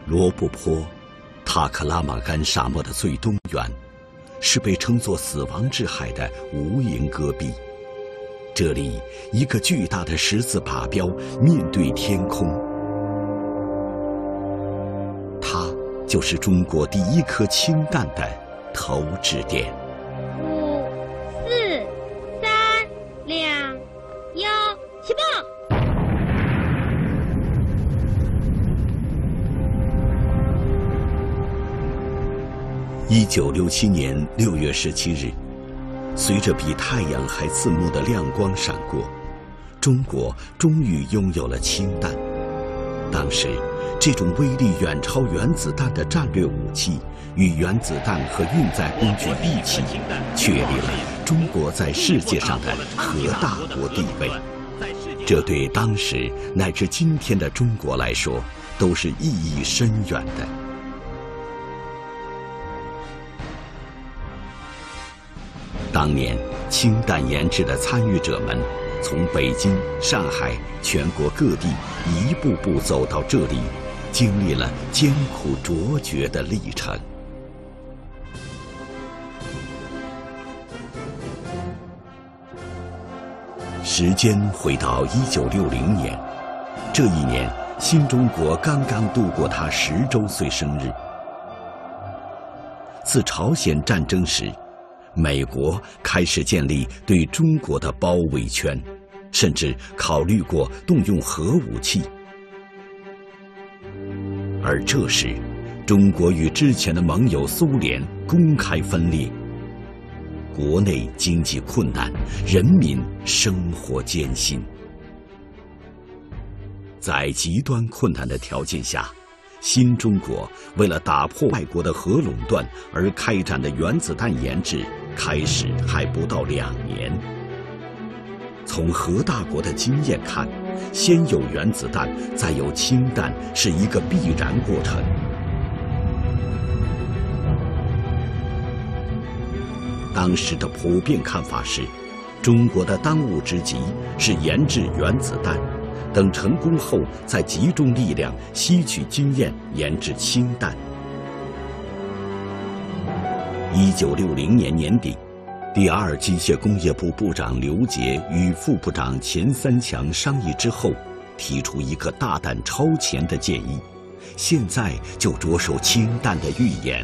罗布泊，塔克拉玛干沙漠的最东缘，是被称作死亡之海的无垠戈壁。这里一个巨大的十字靶标面对天空，它就是中国第一颗氢弹的投掷点。 5、4、3、2、1，起爆 ！1967年6月17日，随着比太阳还刺目的亮光闪过，中国终于拥有了氢弹。当时，这种威力远超原子弹的战略武器与原子弹和运载工具一起，确立了中国在世界上的核大国地位。这对当时乃至今天的中国来说，都是意义深远的。当年氢弹研制的参与者们，从北京、上海、全国各地一步步走到这里，经历了艰苦卓绝的历程。时间回到1960年，这一年，新中国刚刚度过它10周岁生日。自朝鲜战争时，美国开始建立对中国的包围圈，甚至考虑过动用核武器。而这时，中国与之前的盟友苏联公开分裂，国内经济困难，人民生活艰辛。在极端困难的条件下，新中国为了打破外国的核垄断而开展的原子弹研制，开始还不到2年。从核大国的经验看，先有原子弹，再有氢弹是一个必然过程。当时的普遍看法是，中国的当务之急是研制原子弹，等成功后再集中力量吸取经验研制氢弹。1960年年底，第2机械工业部部长刘捷与副部长钱三强商议之后，提出一个大胆超前的建议：现在就着手氢弹的预研。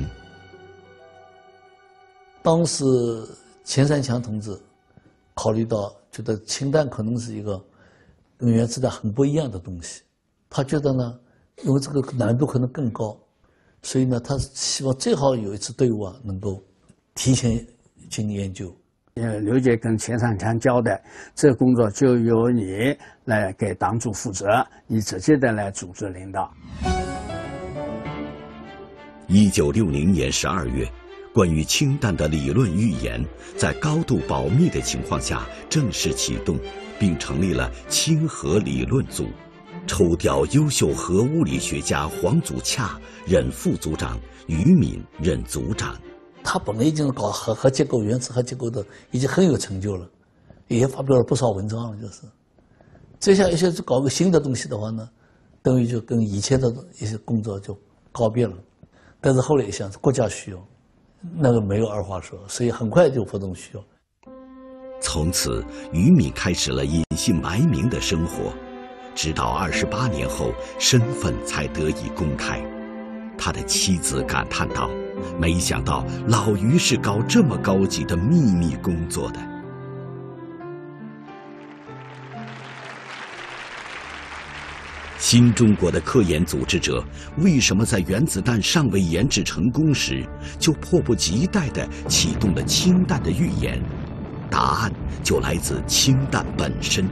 当时钱三强同志考虑到，觉得氢弹可能是一个跟原子弹很不一样的东西，他觉得呢，因为这个难度可能更高，所以呢，他希望最好有一支队伍啊，能够提前进行研究。 刘捷跟钱三强交代，这个工作就由你来给党组负责，你直接的来组织领导。 1960年12月，关于氢弹的理论预研，在高度保密的情况下正式启动，并成立了氢核理论组，抽调优秀核物理学家黄祖洽任副组长，于敏任组长。 他本来已经搞核结构、原子核结构的，已经很有成就了，也发表了不少文章了。就是，这下一下子搞个新的东西的话呢，等于就跟以前的一些工作就告别了。但是后来一想，国家需要，那个没有二话说，所以很快就不动需要。 从此，于敏开始了隐姓埋名的生活，直到28年后，身份才得以公开。他的妻子感叹道：“没想到老于是搞这么高级的秘密工作的。”新中国的科研组织者为什么在原子弹尚未研制成功时，就迫不及待地启动了氢弹的预研？答案就来自氢弹本身。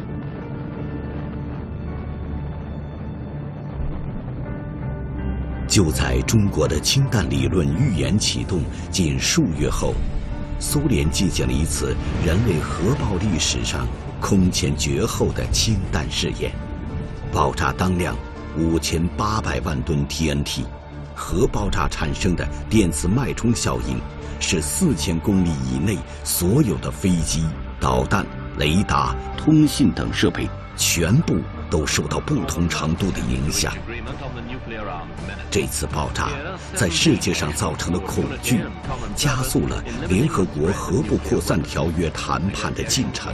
就在中国的氢弹理论预研启动仅数月后，苏联进行了一次人类核爆历史上空前绝后的氢弹试验。爆炸当量5800万吨 TNT， 核爆炸产生的电磁脉冲效应，使4000公里以内所有的飞机、导弹、雷达、通信等设备全部都受到不同程度的影响。 这次爆炸在世界上造成的恐惧，加速了联合国核不扩散条约谈判的进程。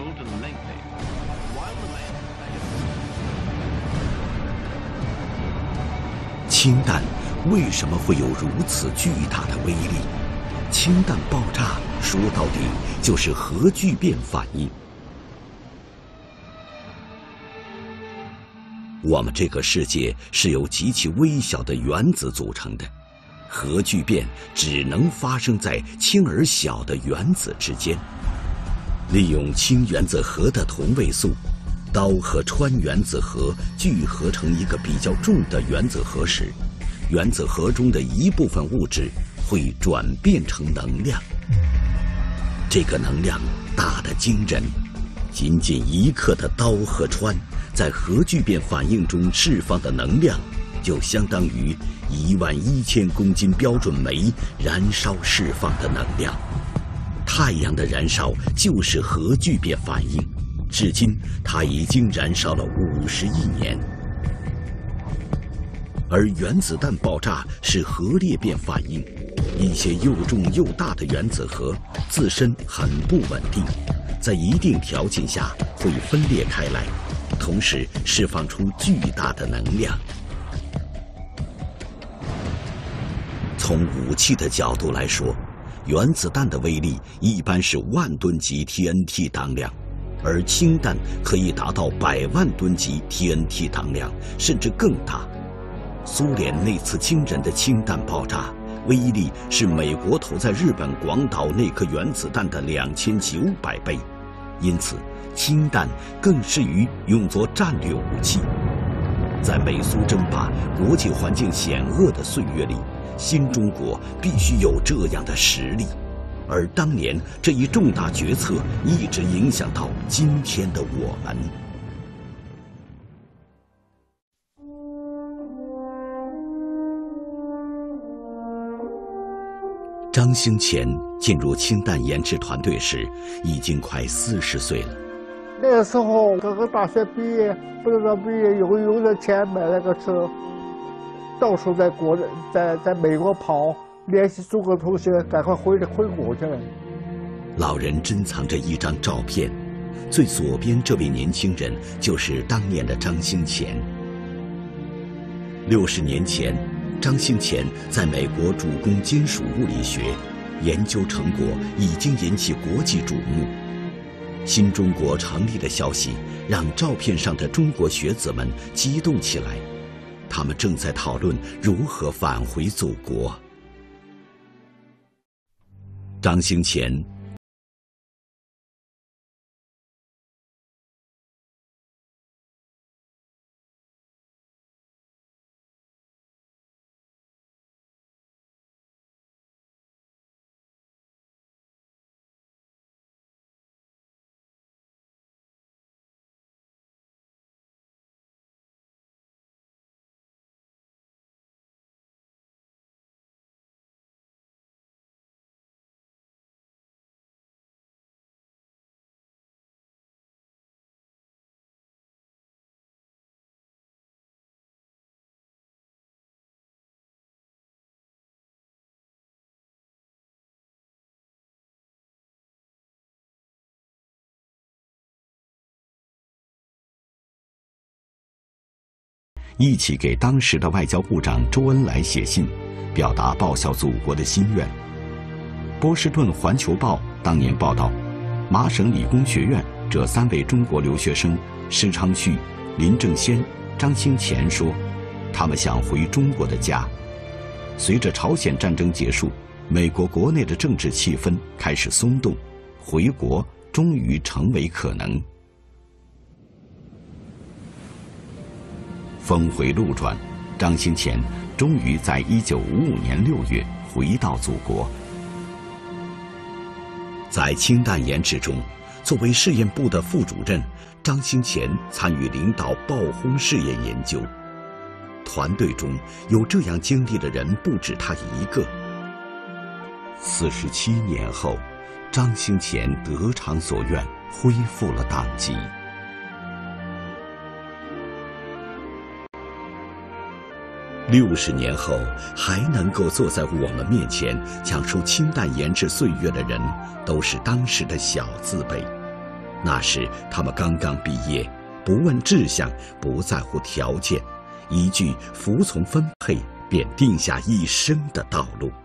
氢弹为什么会有如此巨大的威力？氢弹爆炸说到底就是核聚变反应。我们这个世界是由极其微小的原子组成的，核聚变只能发生在轻而小的原子之间。利用氢原子核的同位素，氘和氚原子核聚合成一个比较重的原子核时，原子核中的一部分物质会转变成能量。这个能量大得惊人，仅仅1克的氘和氚在核聚变反应中释放的能量，就相当于11000公斤标准煤燃烧释放的能量。太阳的燃烧就是核聚变反应，至今它已经燃烧了50亿年。而原子弹爆炸是核裂变反应，一些又重又大的原子核自身很不稳定，在一定条件下会分裂开来，同时释放出巨大的能量。从武器的角度来说，原子弹的威力一般是10000吨级 TNT 当量，而氢弹可以达到100万吨级 TNT 当量，甚至更大。苏联那次惊人的氢弹爆炸，威力是美国投在日本广岛那颗原子弹的2900倍，因此氢弹更适于用作战略武器。在美苏争霸、国际环境险恶的岁月里，新中国必须有这样的实力，而当年这一重大决策一直影响到今天的我们。张兴乾进入氢弹研制团队时，已经快40岁了。 那个时候刚刚大学毕业，不知道毕业有了钱买了个车，到处在美国跑，联系中国同学赶快回国去了。 老人珍藏着一张照片，最左边这位年轻人就是当年的张兴乾。60年前，张兴乾在美国主攻金属物理学，研究成果已经引起国际瞩目。新中国成立的消息让照片上的中国学子们激动起来，他们正在讨论如何返回祖国。张兴乾一起给当时的外交部长周恩来写信，表达报效祖国的心愿。波士顿环球报当年报道，麻省理工学院这3位中国留学生施昌旭、林正先、张兴乾说，他们想回中国的家。随着朝鲜战争结束，美国国内的政治气氛开始松动，回国终于成为可能。峰回路转，张兴乾终于在1955年6月回到祖国。在氢弹研制中，作为试验部的副主任，张兴乾参与领导爆轰试验研究。团队中有这样经历的人不止他一个。47年后，张兴乾得偿所愿，恢复了党籍。 60年后还能够坐在我们面前讲述清代研制岁月的人，都是当时的小字辈。那时他们刚刚毕业，不问志向，不在乎条件，一句服从分配便定下一生的道路。